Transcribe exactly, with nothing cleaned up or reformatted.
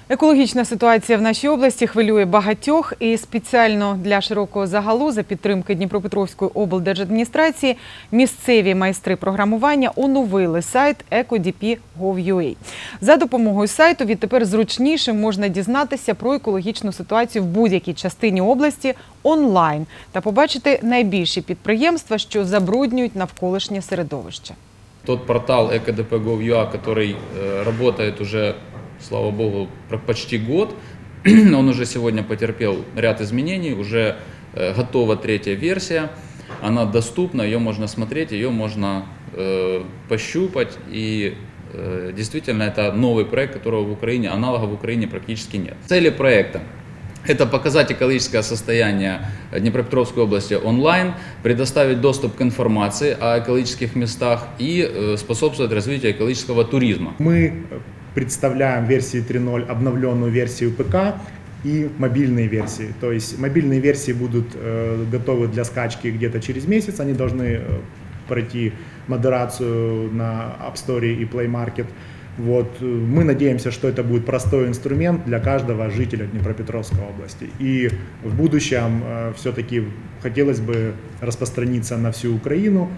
Екологічна ситуація в нашій області хвилює багатьох, і спеціально для широкого загалу за підтримки Дніпропетровської облдержадміністрації місцеві майстри програмування оновили сайт екодп крапка гов крапка ю а. За допомогою сайту відтепер зручніше можна дізнатися про екологічну ситуацію в будь-якій частині області онлайн та побачити найбільші підприємства, що забруднюють навколишнє середовище. Тот портал екодп крапка гов крапка ю а, который э, работает уже, слава богу, почти год, он уже сегодня потерпел ряд изменений, уже э, готова третья версия, она доступна, ее можно смотреть, ее можно э, пощупать, и э, действительно это новый проект, которого в Украине, аналогов в Украине практически нет. Цели проекта — это показать экологическое состояние Днепропетровской области онлайн, предоставить доступ к информации о экологических местах и способствовать развитию экологического туризма. Мы представляем в версии три ноль обновленную версию ПК и мобильные версии. То есть мобильные версии будут готовы для скачки где-то через месяц, они должны пройти модерацию на App Store и Play Market. Вот. Мы надеемся, что это будет простой инструмент для каждого жителя Днепропетровской области. И в будущем э, все-таки хотелось бы распространиться на всю Украину.